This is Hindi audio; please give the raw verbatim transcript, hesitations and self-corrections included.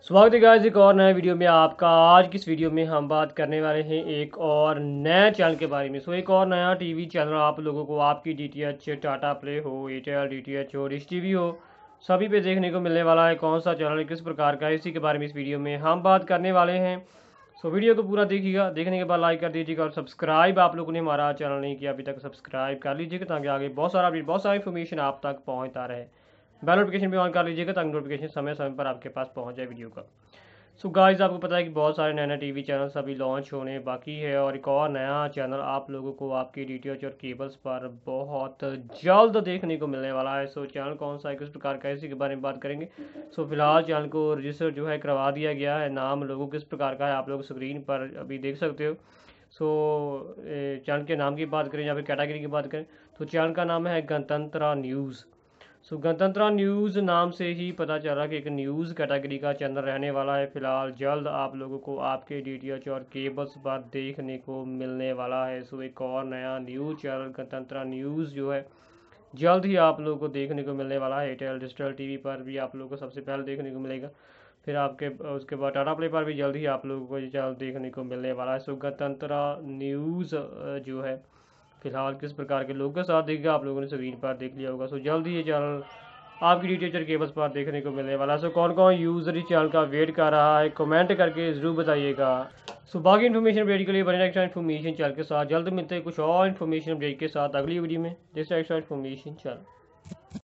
स्वागत है गाइस एक और नए वीडियो में आपका। आज की इस वीडियो में हम बात करने वाले हैं एक और नए चैनल के बारे में। सो एक और नया टीवी चैनल आप लोगों को आपकी डीटीएच, टाटा प्ले हो, एयरटेल डीटीएच हो, डिश टीवी हो, सभी पे देखने को मिलने वाला है। कौन सा चैनल किस प्रकार का है, इसी के बारे में इस वीडियो में हम बात करने वाले हैं। सो वीडियो को पूरा देखिएगा, देखने के बाद लाइक कर दीजिएगा और सब्सक्राइब आप लोगों ने हमारा चैनल नहीं किया अभी तक सब्सक्राइब कर लीजिएगा ताकि आगे बहुत सारा अपडेट बहुत सारी इन्फॉर्मेशन आप तक पहुँचता रहे। बेल नोटिफिकेशन भी ऑन कर लीजिएगा ताकि नोटिफिकेशन समय समय पर आपके पास पहुंच जाए वीडियो का। सो so गाइस, आपको पता है कि बहुत सारे नए नए टीवी चैनल्स अभी लॉन्च होने बाकी है और एक और नया चैनल आप लोगों को आपकी डीटीएच और केबल्स पर बहुत जल्द देखने को मिलने वाला है। सो so चैनल कौन सा है, किस प्रकार का है, इसी के बारे में बात करेंगे। सो so फिलहाल चैनल को रजिस्टर जो है करवा दिया गया है। नाम लोगों किस प्रकार का है आप लोग स्क्रीन पर अभी देख सकते हो। सो so, चैनल के नाम की बात करें या फिर कैटेगरी की बात करें तो चैनल का नाम है Gantantra News. So so, Gantantra News नाम से ही पता चला कि एक न्यूज़ कैटेगरी का चैनल रहने वाला है। फिलहाल जल्द आप लोगों को आपके डीटीएच और केबल्स पर देखने को मिलने वाला है। सो so, एक और नया न्यूज़ चैनल गणतंत्र न्यूज़ जो है जल्द ही आप लोगों को देखने को मिलने वाला है। एयरटेल डिजिटल टीवी पर भी आप लोगों को सबसे पहले देखने को मिलेगा, फिर आपके उसके बाद टाटा प्ले पर भी जल्द ही आप लोगों को चैनल देखने को मिलने वाला है। सो so, गणतंत्र न्यूज़ जो है फिलहाल किस प्रकार के लोगों के साथ देखिएगा आप लोगों ने स्क्रीन पर देख लिया होगा। सो जल्द ही ये चैनल आपकी डीटीएच और केबल्स पर देखने को मिलने वाला है। सो कौन कौन यूज़र इस चैनल का वेट कर रहा है कमेंट करके ज़रूर बताइएगा। सो बाकी इन्फॉर्मेशन अपडेट के लिए बने एक्स्ट्रा इन्फॉर्मेशन चैनल के साथ। जल्द मिलते हैं कुछ और इन्फॉर्मेशन अपडेट के साथ अगली वीडियो में। जैसे एक्स्ट्रा इन्फॉर्मेशन चैनल।